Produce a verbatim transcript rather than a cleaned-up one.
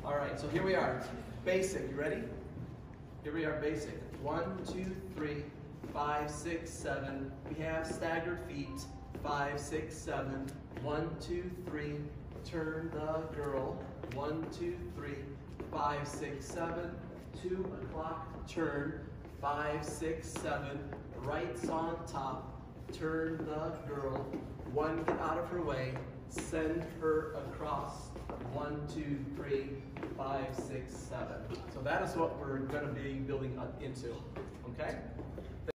All right, so here we are. Basic, you ready? Here we are, basic. One, two, three, five, six, seven. We have staggered feet. Five, six, seven. One, two, three. Turn the girl. One, two, three. Five, six, seven. Two o'clock, turn. Five, six, seven. Right's on top. Turn the girl. One, get out of her way. Send her across. One, two, three, five, six, seven. So that is what we're going to be building into. Okay?